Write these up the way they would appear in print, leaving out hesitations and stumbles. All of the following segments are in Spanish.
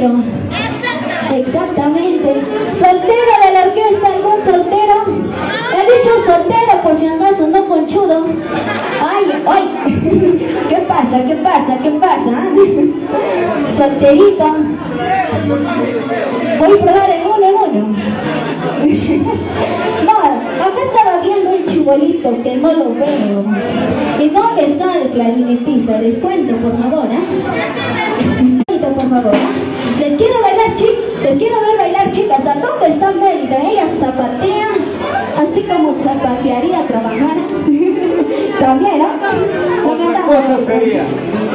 soltero. Exactamente. Soltero de la orquesta, ¿algún soltero? He dicho soltero por si acaso, no conchudo. Ay, ay. ¿Qué pasa? ¿Qué pasa? ¿Qué pasa? Solterito. Voy a probar en uno. No, acá estaba viendo el chibolito que no lo veo. ¿Y dónde está el clarinetista? Les cuento, por favor, por favor, Les quiero ver bailar, chicas. ¿A dónde está Mérida? Ella zapatea, así como zapatearía trabajar. También, ¿no? Otra cosa sería.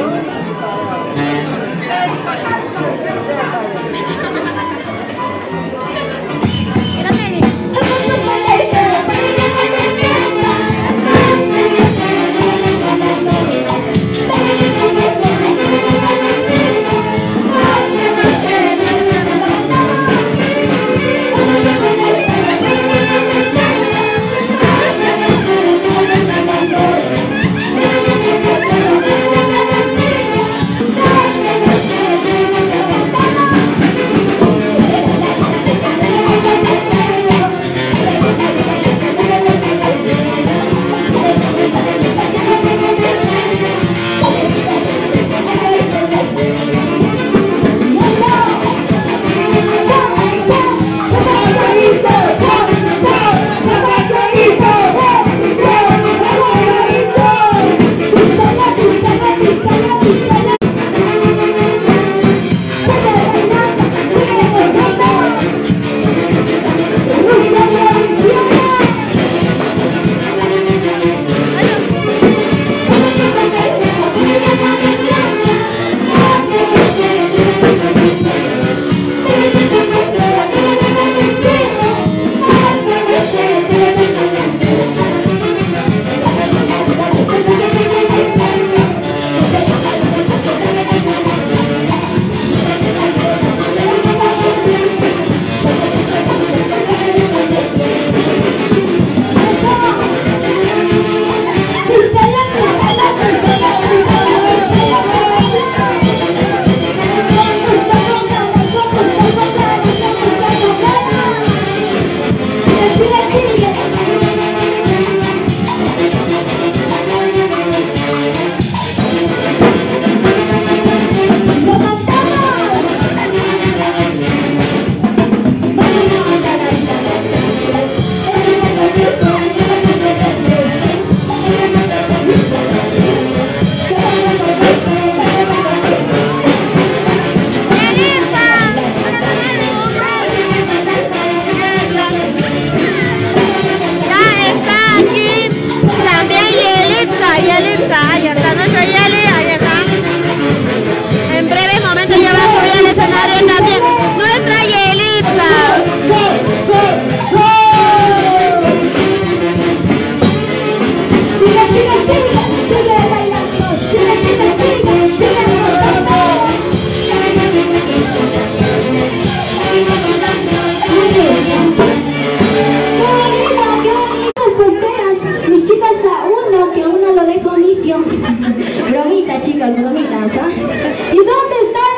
Bromita, chicas, bromitas, ¿ah? ¿Y dónde están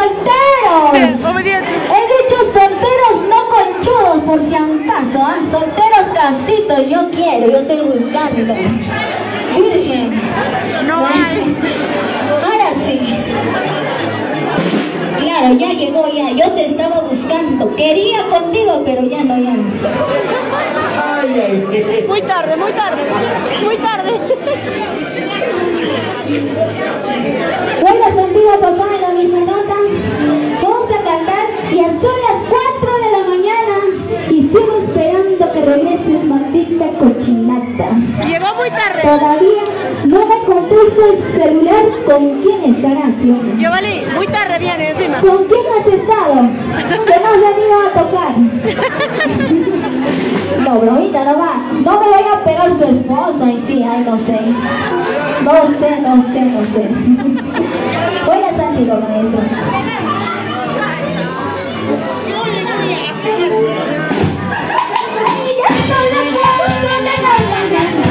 los solteros? He dicho solteros, no conchudos, por si acaso, ¿ah? Solteros castitos, yo estoy buscando. Virgen. No hay. Ahora sí. Claro, ya llegó, ya. Yo te estaba buscando. Quería contigo, pero ya no, ya. Muy tarde, muy tarde. Muy tarde. Buenas contigo, papá, en la misma nota. Vamos a cantar y son las 4 de la mañana y sigo esperando que regreses, maldita cochinata. Llegó muy tarde. Todavía no me contesta el celular. ¿Con quién estarás? Yo valí, muy tarde viene encima. ¿Con quién has estado? Que no has venido a tocar. No, bromita, no va. No me vaya a pegar su esposa y sí, ay, no sé. No sé. Buenas antiguos maestros. Ya son las 4 de la mañana.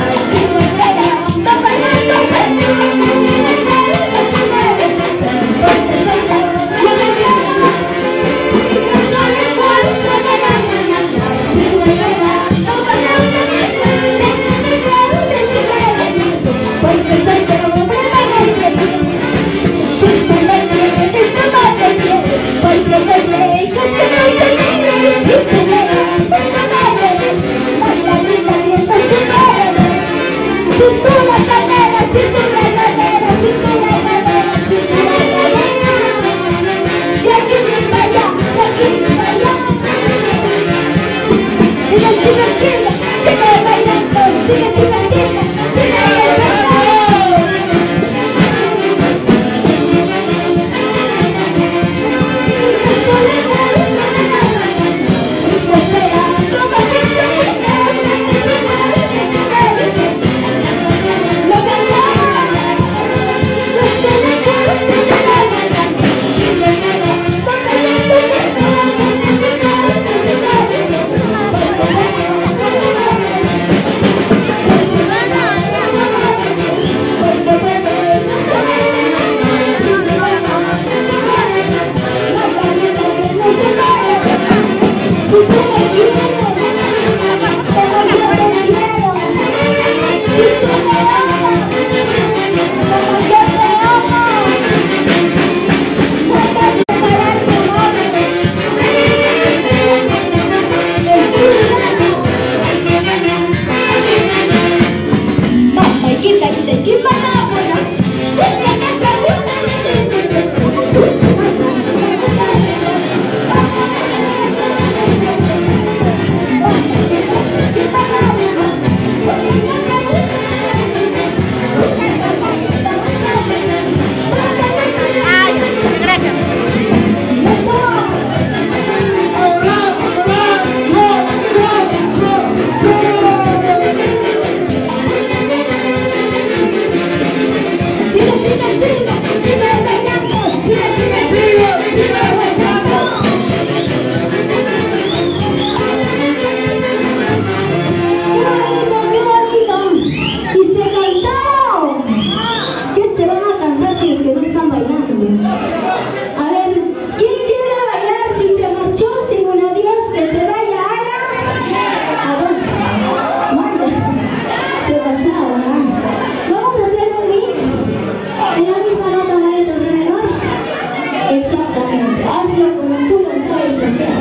Exactamente, hazlo como tú lo sabes hacer.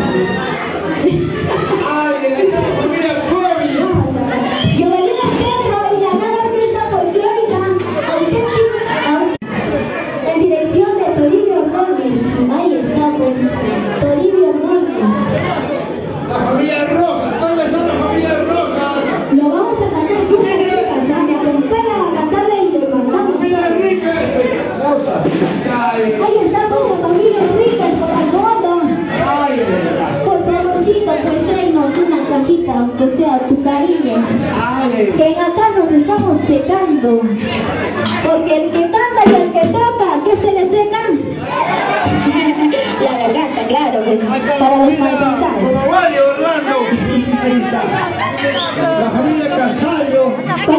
¡Ay, ahí está la familia Corbis! Yovalina Ferro y la gran orquesta folclórica auténtica en dirección de Toribio Ordóñez. Ahí está pues, Toribio Ordóñez. La familia Rojas, ¿dónde está la familia Rojas? Lo vamos a cantar bien, chicas, me acompañan a cantarle y le mandamos. ¡Familia Rica! ¡Hermosa! ¡Ay! Ahí está pues la familia Enríquez por el fondo. ¡Ay! Por favorcito, pues tráenos una cajita, aunque sea tu cariño. ¡Ay! Que acá nos estamos secando. Porque el que canta y el que toca, ¿qué se le seca? La garganta, claro, pues, para los malpensados. Vale, Orlando. Ahí está. La familia Casallo.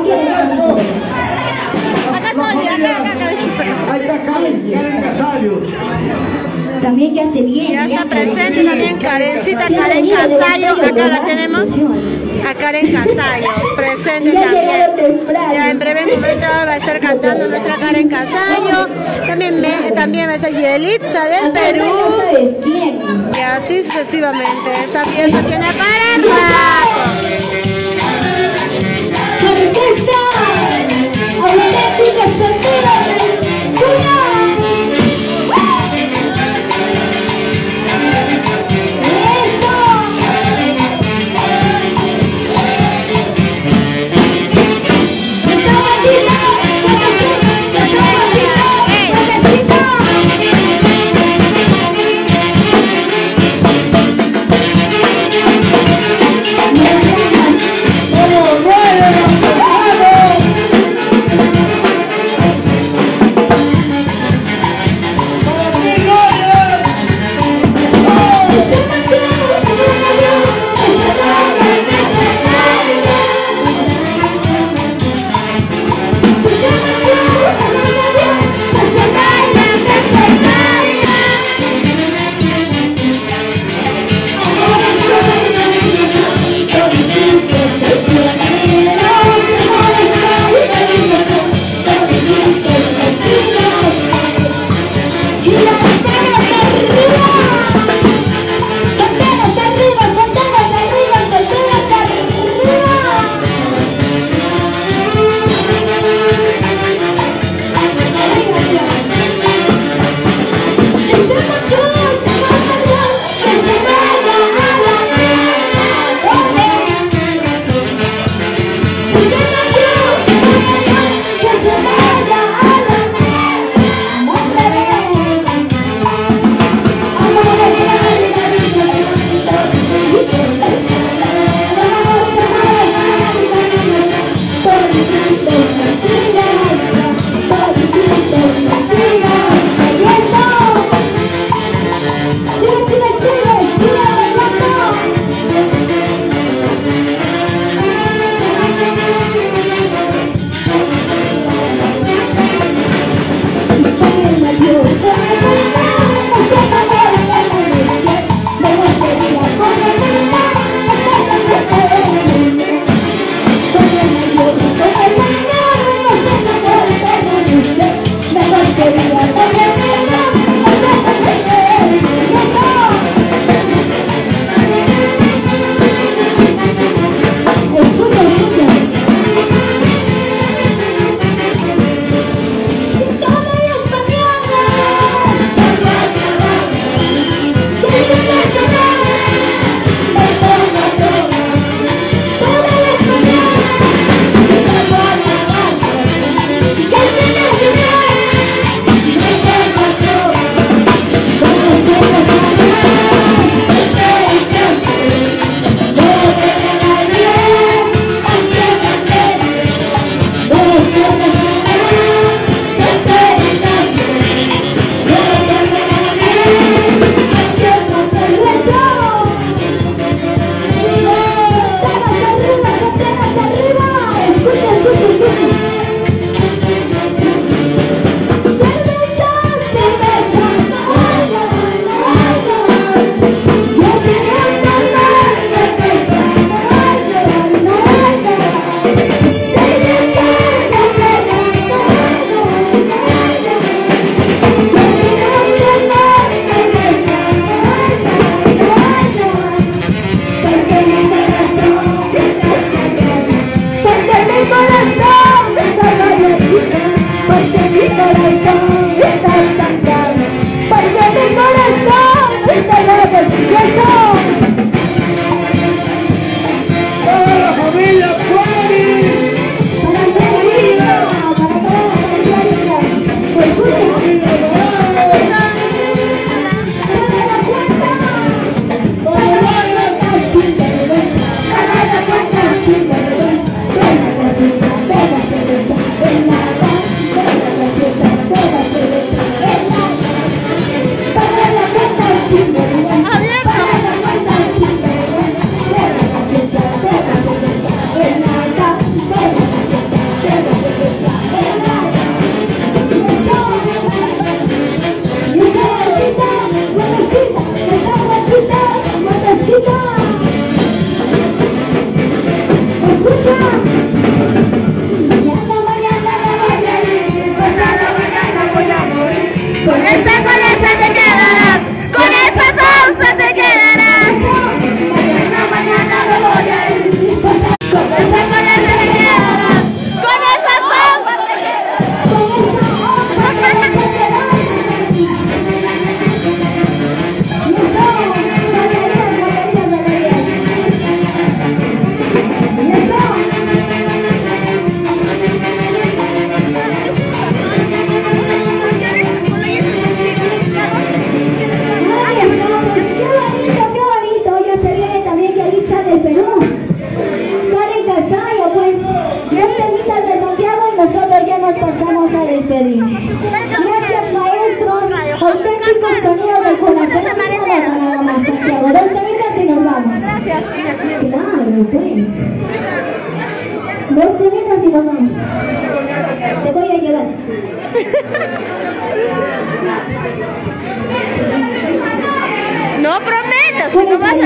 Ahí está Karen Casallo. También que hace bien. Ya está presente también Karencita, Karen Casallo, acá la tenemos. A Karen Casallo, presente también. Ya en breve momento va a estar cantando nuestra Karen Casallo. También va a estar Yelitza del Perú. ¿Sabes quién? Y así sucesivamente. Esta pieza tiene para rato. Orquesta auténtica soltera del Cuya.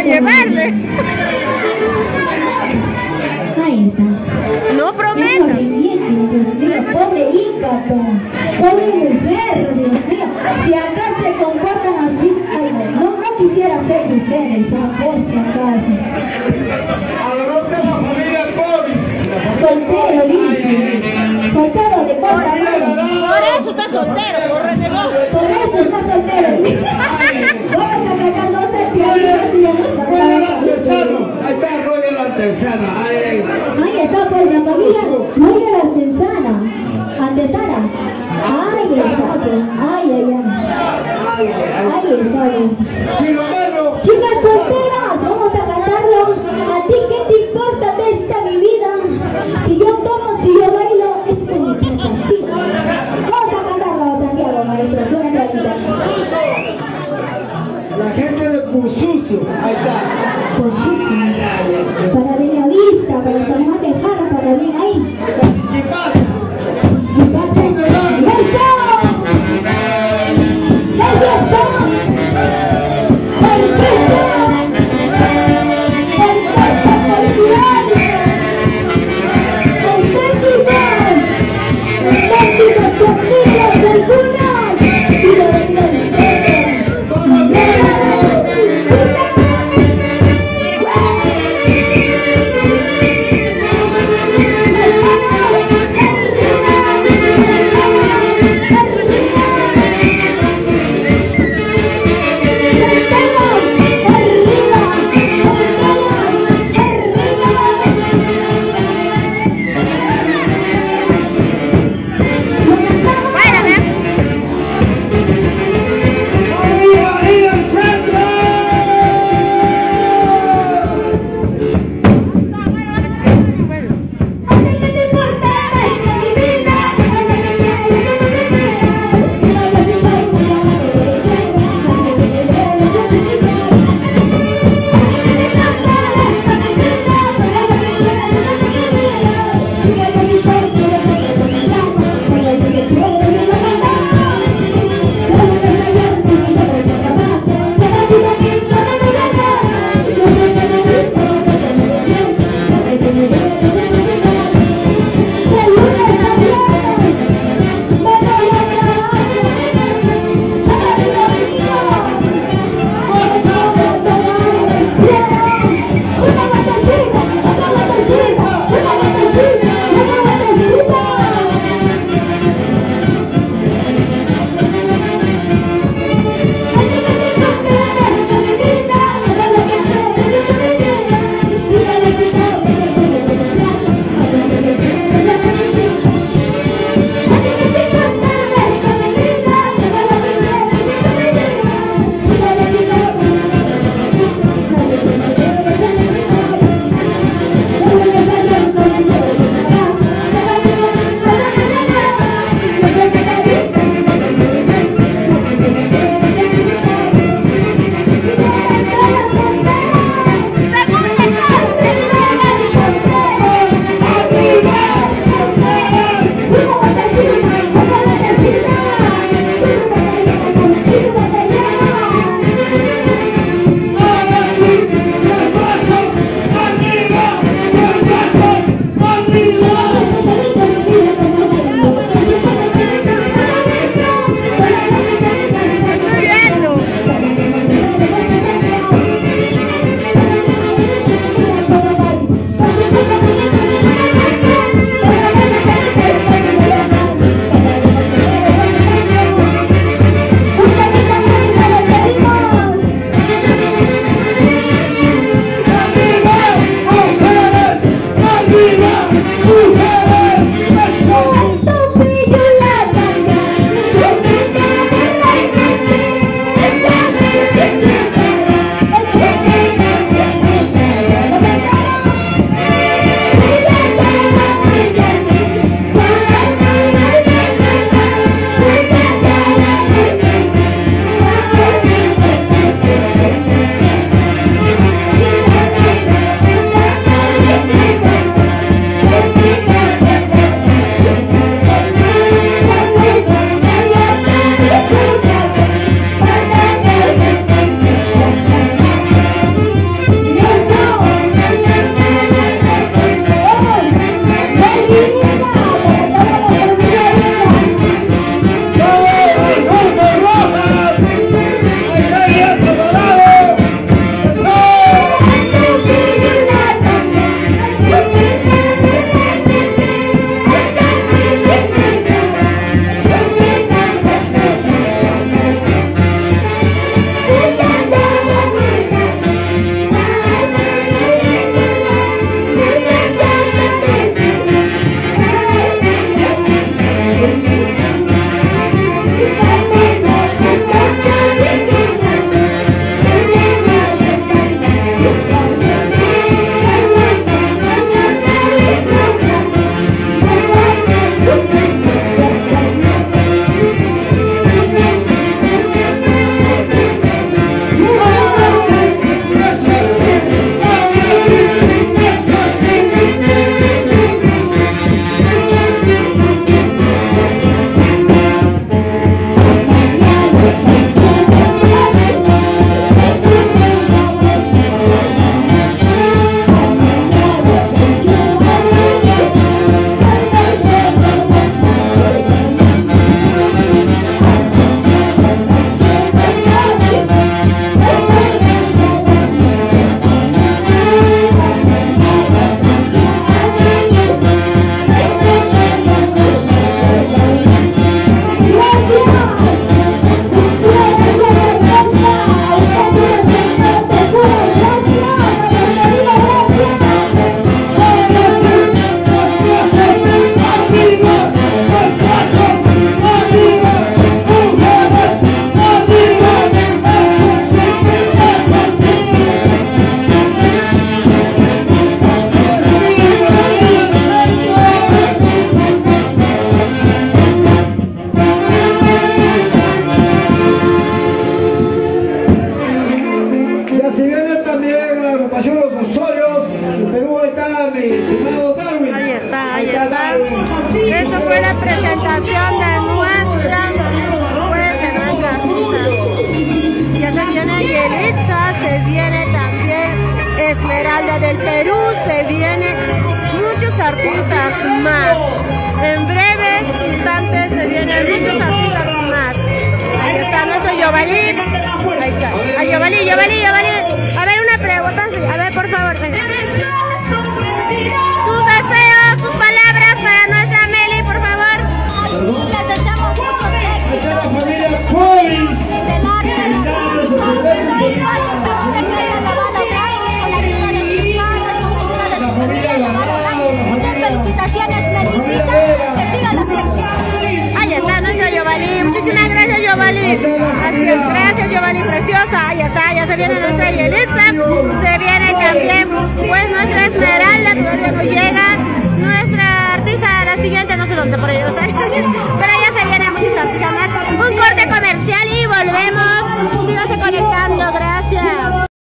llevarme. Ahí está. No prometas. Dios mío, pobre Inca, pobre mujer, Dios mío. Si acá se comportan así, ay, no quisiera ser de ustedes, por si acaso. Adorarse a la familia Pobis. Soltero, dice. Soltero de contrabando. Por eso está soltero, por renegó. Por eso está soltero. Vamos a cantar dos sentidos y ya nos Roger pasamos. Artesano. Ahí está Roger Artesano. Ahí está, por la familia Roger Artesana. Artesana. Ahí está, pues. Ay. Ahí está. Filomeno. Chicas solteras, vamos a cantarlo. ¿A ti qué te importa de esta mi vida? Si yo tomo, si yo bailo, es que me trata así. Vamos a cantarlo, Santiago, maestro. Suena clarita. La gente de Pususo. Ahí está. Pues sí, para Bellavista, para San Juan de Jara, para bien ahí. Zipata. Zipata. ¡Eso! ¡Eso! ¡Vamos! agrupación Los Osorios. En Perú está mi estimado Darwin. Ahí está. Eso fue la presentación de nuestra artista. Ya se viene Yelitza, se viene también Esmeralda del Perú, se vienen muchos artistas más. En breves instantes se vienen muchos artistas más. Ahí está nuestro Giovanni. Ahí está. Giovanni. A ver, una pregunta. A ver, por favor. Venga. Tus deseos, tus palabras para nuestra Meli, por favor. Les deseamos muchos éxitos. La familia Polis. Ahí está nuestro Giovanni. Muchísimas gracias, Giovanni. Gracias, Giovanni, preciosa.